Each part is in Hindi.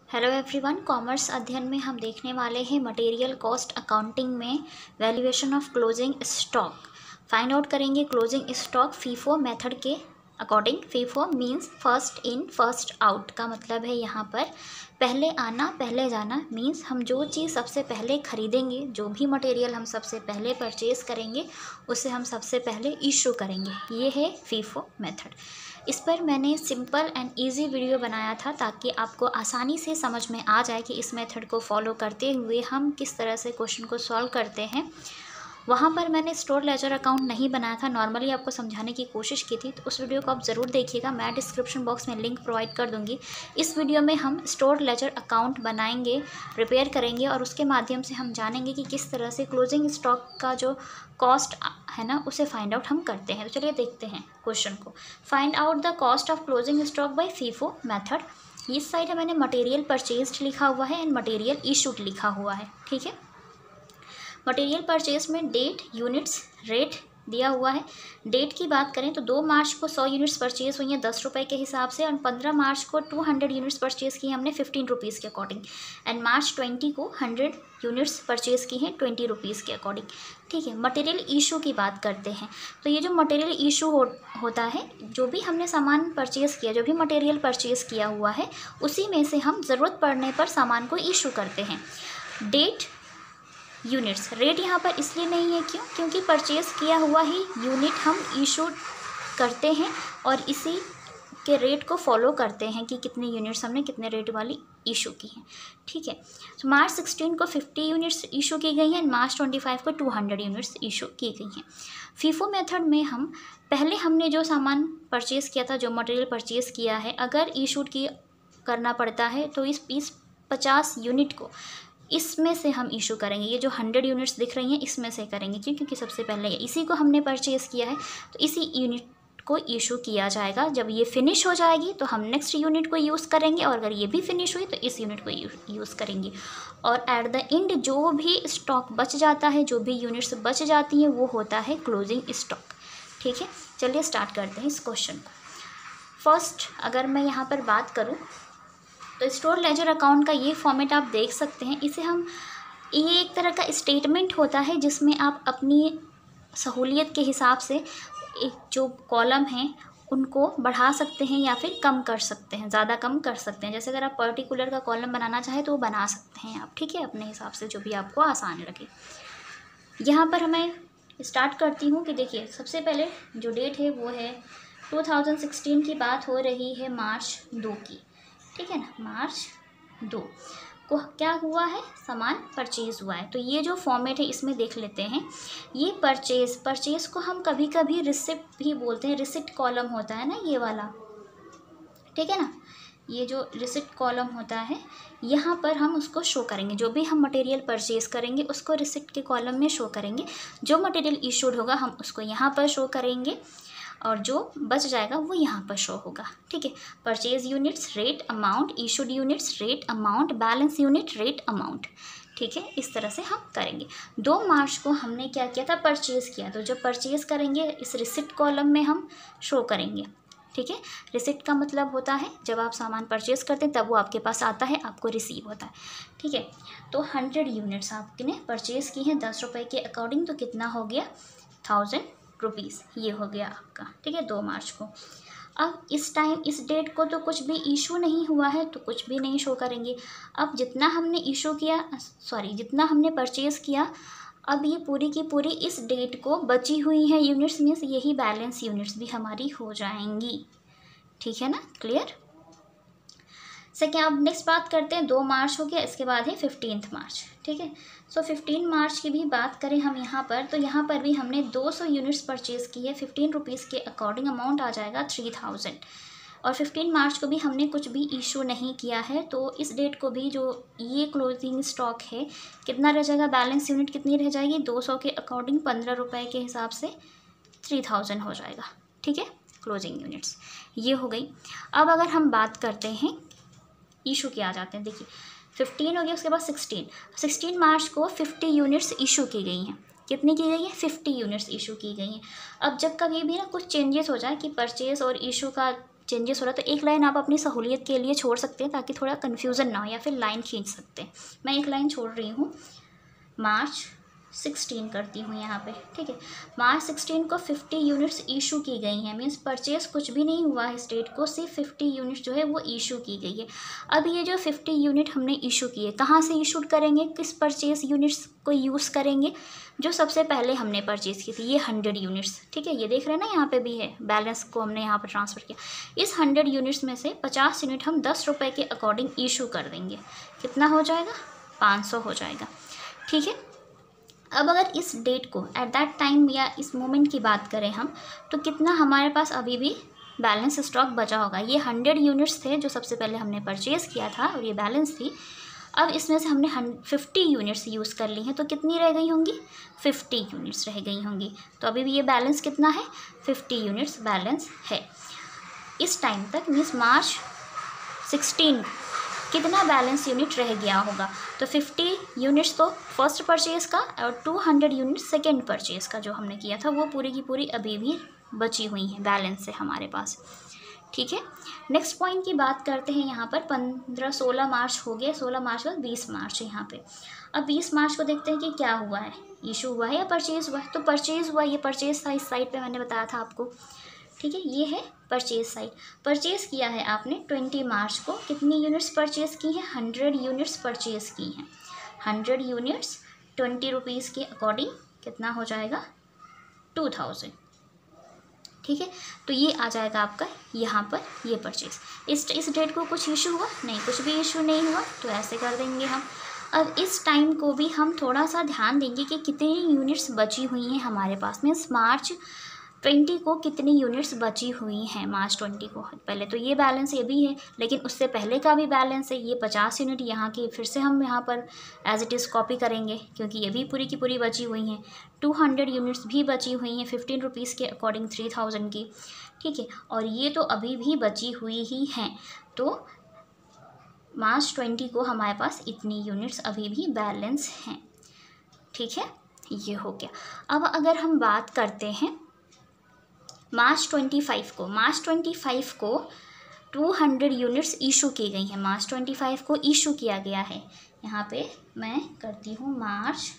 हेलो एवरीवन, कॉमर्स अध्ययन में हम देखने वाले हैं मटेरियल कॉस्ट अकाउंटिंग में valuation of closing stock. Find out करेंगे क्लोजिंग स्टॉक फीफो मेथड के according. FIFO means first in first out का मतलब है यहाँ पर पहले आना पहले जाना। मींस हम जो चीज़ सबसे पहले खरीदेंगे, जो भी मटेरियल हम सबसे पहले परचेज़ करेंगे उसे हम सबसे पहले इशू करेंगे। ये है फीफो मेथड। इस पर मैंने सिंपल एंड इजी वीडियो बनाया था ताकि आपको आसानी से समझ में आ जाए कि इस मेथड को फॉलो करते हुए हम किस तरह से क्वेश्चन को सॉल्व करते हैं। वहाँ पर मैंने स्टोर लेजर अकाउंट नहीं बनाया था, नॉर्मली आपको समझाने की कोशिश की थी, तो उस वीडियो को आप ज़रूर देखिएगा। मैं डिस्क्रिप्शन बॉक्स में लिंक प्रोवाइड कर दूँगी। इस वीडियो में हम स्टोर लेजर अकाउंट बनाएंगे, प्रिपेयर करेंगे और उसके माध्यम से हम जानेंगे कि किस तरह से क्लोजिंग स्टॉक का जो कॉस्ट है ना उसे फाइंड आउट हम करते हैं। तो चलिए देखते हैं क्वेश्चन को। Find out the cost of closing stock by FIFO method. इस साइड है मैंने मटेरियल परचेज्ड लिखा हुआ है एंड मटेरियल इशूड लिखा हुआ है। ठीक है, मटेरियल परचेज में डेट, यूनिट्स, रेट दिया हुआ है। डेट की बात करें तो 2 मार्च को 100 यूनिट्स परचेज हुई हैं 10 रुपये के हिसाब से, और 15 मार्च को 200 यूनिट्स परचेज की हमने 15 रुपीज़ के अकॉर्डिंग, एंड मार्च 20 को 100 यूनिट्स परचेज की हैं 20 रुपीज़ के अकॉर्डिंग। ठीक है, मटेरियल इशू की बात करते हैं। तो ये जो मटेरियल इशू होता है, जो भी हमने सामान परचेज़ किया, जो भी मटेरियल परचेज़ किया हुआ है उसी में से हम ज़रूरत पड़ने पर सामान को इशू करते हैं। डेट, यूनिट्स, रेट यहाँ पर इसलिए नहीं है क्योंकि परचेज़ किया हुआ ही यूनिट हम इशू करते हैं और इसी के रेट को फॉलो करते हैं कि कितने यूनिट्स हमने कितने रेट वाली इशू की हैं। ठीक है, तो मार्च 16 को 50 यूनिट्स इशू की गई हैं, मार्च 25 को 200 यूनिट्स इशू की गई हैं। फीफो मेथड में हम पहले हमने जो सामान परचेज़ किया था, जो मटेरियल परचेज़ किया है, अगर इशूड की करना पड़ता है तो इस 50 यूनिट को इसमें से हम इशू करेंगे। ये जो 100 यूनिट्स दिख रही हैं इसमें से करेंगे क्योंकि सबसे पहले इसी को हमने परचेज़ किया है, तो इसी यूनिट को इशू किया जाएगा। जब ये फिनिश हो जाएगी तो हम नेक्स्ट यूनिट को यूज़ करेंगे, और अगर ये भी फिनिश हुई तो इस यूनिट को यूज़ करेंगे। और एट द एंड जो भी स्टॉक बच जाता है, जो भी यूनिट्स बच जाती हैं, वो होता है क्लोजिंग स्टॉक। ठीक है, चलिए स्टार्ट करते हैं इस क्वेश्चन को। फर्स्ट अगर मैं यहाँ पर बात करूँ तो स्टोर लेजर अकाउंट का ये फॉर्मेट आप देख सकते हैं। इसे हम, ये एक तरह का स्टेटमेंट होता है जिसमें आप अपनी सहूलियत के हिसाब से एक जो कॉलम हैं उनको बढ़ा सकते हैं या फिर कम कर सकते हैं, ज़्यादा कम कर सकते हैं। जैसे अगर आप पर्टिकुलर का कॉलम बनाना चाहें तो वो बना सकते हैं आप। ठीक है, अपने हिसाब से जो भी आपको आसान लगे। यहाँ पर मैं स्टार्ट करती हूँ कि देखिए सबसे पहले जो डेट है वो है 2016 की बात हो रही है मार्च 2 की। ठीक है ना, मार्च 2 को क्या हुआ है, सामान परचेज़ हुआ है। तो ये जो फॉर्मेट है इसमें देख लेते हैं। ये परचेज़ को हम कभी कभी रिसिप्ट भी बोलते हैं। रिसिप्ट कॉलम होता है ना ये वाला, ठीक है ना, ये जो रिसिप्ट कॉलम होता है यहाँ पर हम उसको शो करेंगे। जो भी हम मटेरियल परचेज़ करेंगे उसको रिसिप्ट के कॉलम में शो करेंगे। जो मटेरियल इशूड होगा हम उसको यहाँ पर शो करेंगे और जो बच जाएगा वो यहाँ पर शो होगा। ठीक है, purchase units, rate, amount, issued units, rate, amount, balance unit, rate, amount. ठीक है, इस तरह से हम करेंगे। 2 मार्च को हमने क्या किया था, परचेज़ किया। तो जब परचेज़ करेंगे इस रिसिप्ट कॉलम में हम शो करेंगे। ठीक है, रिसिप्ट का मतलब होता है जब आप सामान परचेज़ करते हैं तब वो आपके पास आता है, आपको रिसीव होता है। ठीक है, तो 100 यूनिट्स आपने परचेज़ की हैं 10 रुपये के अकॉर्डिंग, तो कितना हो गया, 1000 रुपीज़। ये हो गया आपका। ठीक है, 2 मार्च को। अब इस टाइम, इस डेट को तो कुछ भी इशू नहीं हुआ है तो कुछ भी नहीं शो करेंगे। अब जितना हमने इशू किया, जितना हमने परचेज़ किया, अब ये पूरी की पूरी इस डेट को बची हुई हैं यूनिट्स में से, यही बैलेंस यूनिट्स भी हमारी हो जाएंगी। ठीक है ना, क्लियर। सेकेंड, अब नेक्स्ट बात करते हैं। 2 मार्च हो गया, इसके बाद है 15 मार्च। ठीक है, सो 15 मार्च की भी बात करें हम यहाँ पर, तो यहाँ पर भी हमने 200 यूनिट्स परचेज़ की है 15 रुपीज़ के अकॉर्डिंग। अमाउंट आ जाएगा 3000। और 15 मार्च को भी हमने कुछ भी इशू नहीं किया है, तो इस डेट को भी जो ये क्लोजिंग स्टॉक है कितना रह जाएगा, बैलेंस यूनिट कितनी रह जाएगी, 200 के अकॉर्डिंग 15 रुपये के हिसाब से 3000 हो जाएगा। ठीक है, क्लोजिंग यूनिट्स ये हो गई। अब अगर हम बात करते हैं इशू के आ जाते हैं। देखिए 15 हो गया, उसके बाद 16 मार्च को 50 यूनिट्स इशू की गई हैं। कितनी की गई है, 50 यूनिट्स इशू की गई हैं। अब जब कभी भी ना कुछ चेंजेस हो जाए कि परचेज़ और इशू का चेंजेस हो रहा है, तो एक लाइन आप अपनी सहूलियत के लिए छोड़ सकते हैं ताकि थोड़ा कन्फ्यूज़न ना हो, या फिर लाइन खींच सकते हैं। मैं एक लाइन छोड़ रही हूँ, मार्च 16 करती हूँ यहाँ पे, ठीक है। मार्च 16 को 50 यूनिट्स इशू की गई हैं, मीन्स परचेस कुछ भी नहीं हुआ है स्टेट को, सिर्फ 50 यूनिट्स जो है वो इशू की गई है। अब ये जो 50 यूनिट हमने इशू किए, कहाँ से इशूड करेंगे, किस परचेस यूनिट्स को यूज़ करेंगे, जो सबसे पहले हमने परचेज़ की थी, ये 100 यूनिट्स, ठीक है। ये देख रहे हैं ना, यहाँ पे भी है, बैलेंस को हमने यहाँ पर ट्रांसफ़र किया। इस 100 यूनिट्स में से 50 यूनिट हम 10 रुपये के अकॉर्डिंग इशू कर देंगे। कितना हो जाएगा, 500 हो जाएगा, ठीक है। अब अगर इस डेट को एट दैट टाइम या इस मोमेंट की बात करें हम, तो कितना हमारे पास अभी भी बैलेंस स्टॉक बचा होगा। ये 100 यूनिट्स थे जो सबसे पहले हमने परचेज़ किया था और ये बैलेंस थी। अब इसमें से हमने 50 यूनिट्स यूज़ कर ली हैं, तो कितनी रह गई होंगी, 50 यूनिट्स रह गई होंगी। तो अभी भी ये बैलेंस कितना है, 50 यूनिट्स बैलेंस है इस टाइम तक। मीन्स मार्च 16 कितना बैलेंस यूनिट रह गया होगा, तो 50 यूनिट्स तो फर्स्ट परचेज़ का और 200 यूनिट सेकेंड परचेज़ का जो हमने किया था, वो पूरी की पूरी अभी भी बची हुई हैं, बैलेंस है हमारे पास, ठीक है। नेक्स्ट पॉइंट की बात करते हैं। यहाँ पर 16 मार्च हो गया, 16 मार्च और 20 मार्च है यहाँ पे। अब 20 मार्च को देखते हैं कि क्या हुआ है, इशू हुआ है या परचेज़ हुआ है। तो परचेज़ हुआ, ये परचेज़ था, इस साइड पे मैंने बताया था आपको, ठीक है। ये है परचेज़ साइड, परचेज़ किया है आपने 20 मार्च को। कितनी यूनिट्स परचेज़ की हैं, 100 यूनिट्स परचेज़ की हैं। 100 यूनिट्स 20 रुपीज़ के अकॉर्डिंग कितना हो जाएगा, 2000, ठीक है। तो ये आ जाएगा आपका यहाँ पर ये परचेज़। इस डेट को कुछ इशू हुआ नहीं, कुछ भी इशू नहीं हुआ, तो ऐसे कर देंगे हम। अब इस टाइम को भी हम थोड़ा सा ध्यान देंगे कि कितनी यूनिट्स बची हुई हैं हमारे पास। मीन्स मार्च 20 को कितनी यूनिट्स बची हुई हैं, मार्च 20 को। पहले तो ये बैलेंस ये भी है, लेकिन उससे पहले का भी बैलेंस है, ये 50 यूनिट यहाँ की फिर से हम यहाँ पर एज इट इज़ कॉपी करेंगे, क्योंकि ये भी पूरी की पूरी बची हुई हैं। 200 यूनिट्स भी बची हुई हैं 15 रुपीज़ के अकॉर्डिंग 3000 की, ठीक है। और ये तो अभी भी बची हुई ही हैं, तो मार्च 20 को हमारे पास इतनी यूनिट्स अभी भी बैलेंस हैं, ठीक है। ये हो गया। अब अगर हम बात करते हैं मार्च 25 को, मार्च 25 को 200 यूनिट्स इशू की गई हैं। मार्च 25 को इशू किया गया है, यहाँ पे मैं करती हूँ, मार्च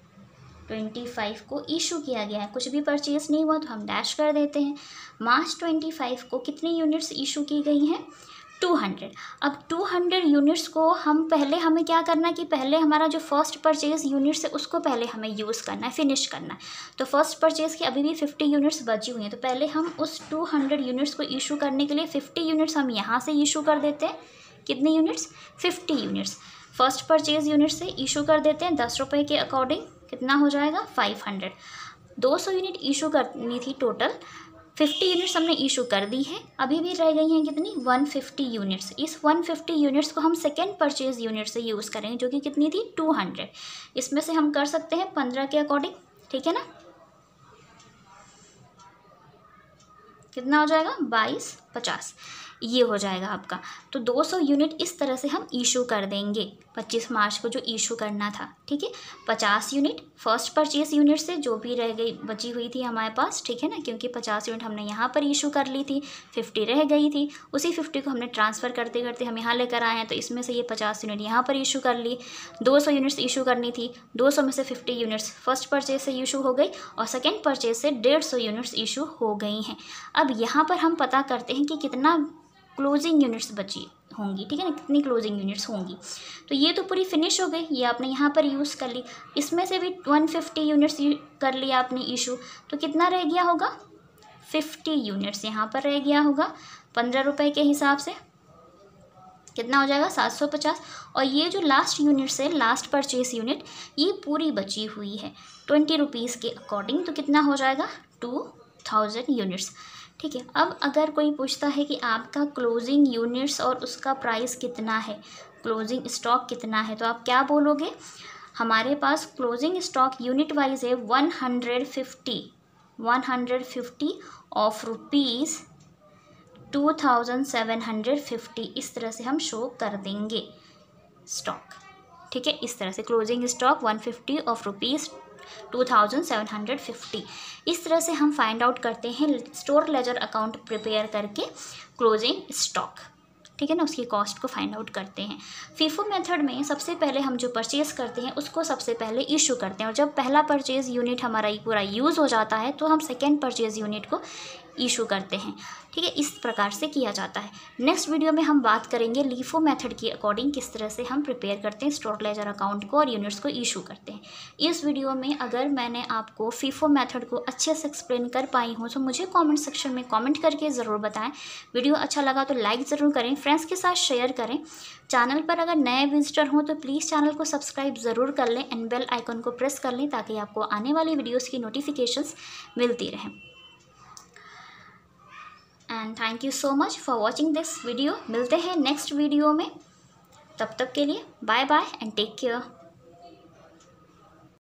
25 को इशू किया गया है। कुछ भी परचेज़ नहीं हुआ तो हम डैश कर देते हैं। मार्च 25 को कितनी यूनिट्स इशू की गई हैं, 200। अब 200 यूनिट्स को हम पहले, हमें क्या करना है कि पहले हमारा जो फर्स्ट परचेज़ यूनिट्स है उसको पहले हमें यूज़ करना है, फिनिश करना है। तो फर्स्ट परचेज़ की अभी भी 50 यूनिट्स बची हुई हैं, तो पहले हम उस 200 यूनिट्स को इशू करने के लिए 50 यूनिट्स हम यहाँ से इशू कर देते हैं। कितनी units, 50 units first purchase unit से इशू कर देते हैं 10 रुपये के अकॉर्डिंग। कितना हो जाएगा, 500। 200 यूनिट इशू करनी थी टोटल, 50 यूनिट्स हमने इशू कर दी है, अभी भी रह गई हैं कितनी, 150 यूनिट्स। इस 150 यूनिट्स को हम सेकेंड परचेज़ यूनिट से यूज़ करेंगे, जो कि कितनी थी, 200। इसमें से हम कर सकते हैं 15 के अकॉर्डिंग, ठीक है ना। कितना हो जाएगा, 22, 50, ये हो जाएगा आपका। तो 200 यूनिट इस तरह से हम इशू कर देंगे 25 मार्च को जो इशू करना था, ठीक है। 50 यूनिट फर्स्ट परचेज यूनिट से जो भी रह गई बची हुई थी हमारे पास, ठीक है ना, क्योंकि 50 यूनिट हमने यहाँ पर इशू कर ली थी, 50 रह गई थी, उसी 50 को हमने ट्रांसफ़र करते करते हम यहाँ लेकर आए हैं, तो इसमें से ये 50 यूनिट यहाँ पर इशू कर ली। 200 यूनिट्स इशू करनी थी, 200 में से 50 यूनिट्स फर्स्ट परचेज से इशू हो गई और सेकेंड परचेज से 150 यूनिट्स इशू हो गई हैं। अब यहाँ पर हम पता करते हैं कि कितना क्लोजिंग यूनिट्स बची होंगी, ठीक है ना, कितनी क्लोजिंग यूनिट्स होंगी। तो ये तो पूरी फिनिश हो गई, ये आपने यहाँ पर यूज़ कर ली। इसमें से भी 150 यूनिट्स कर लिया आपने इशू, तो कितना रह गया होगा, 50 यूनिट्स यहाँ पर रह गया होगा 15 रुपये के हिसाब से। कितना हो जाएगा, 750। और ये जो लास्ट यूनिट्स है, लास्ट परचेज यूनिट, ये पूरी बची हुई है 20 रुपीज़ के अकॉर्डिंग, तो कितना हो जाएगा, 2000 यूनिट्स, ठीक है। अब अगर कोई पूछता है कि आपका क्लोजिंग यूनिट्स और उसका प्राइस कितना है, क्लोजिंग स्टॉक कितना है, तो आप क्या बोलोगे, हमारे पास क्लोजिंग स्टॉक यूनिट वाइज है 150 ऑफ रुपीज़ 2750, इस तरह से हम शो कर देंगे स्टॉक, ठीक है। इस तरह से क्लोजिंग स्टॉक 150 ऑफ रुपीज़ 2750। इस तरह से हम फाइंड आउट करते हैं स्टोर लेजर अकाउंट प्रिपेयर करके क्लोजिंग स्टॉक, ठीक है ना, उसकी कॉस्ट को फाइंड आउट करते हैं। फीफो मेथड में सबसे पहले हम जो परचेज़ करते हैं उसको सबसे पहले इशू करते हैं, और जब पहला परचेज़ यूनिट हमारा पूरा यूज़ हो जाता है तो हम सेकेंड परचेज़ यूनिट को इशू करते हैं, ठीक है। इस प्रकार से किया जाता है। नेक्स्ट वीडियो में हम बात करेंगे लीफो मेथड के अकॉर्डिंग किस तरह से हम प्रिपेयर करते हैं स्टोर लेजर अकाउंट को और यूनिट्स को इशू करते हैं। इस वीडियो में अगर मैंने आपको फीफो मेथड को अच्छे से एक्सप्लेन कर पाई हूँ तो मुझे कमेंट सेक्शन में कमेंट करके ज़रूर बताएं। वीडियो अच्छा लगा तो लाइक ज़रूर करें, फ्रेंड्स के साथ शेयर करें। चैनल पर अगर नए विजिटर हों तो प्लीज़ चैनल को सब्सक्राइब ज़रूर कर लें एंड बेल आइकन को प्रेस कर लें ताकि आपको आने वाली वीडियोज़ की नोटिफिकेशंस मिलती रहें। And thank you so much for watching this video. मिलते हैं नेक्स्ट वीडियो में, तब तक के लिए bye bye and take care.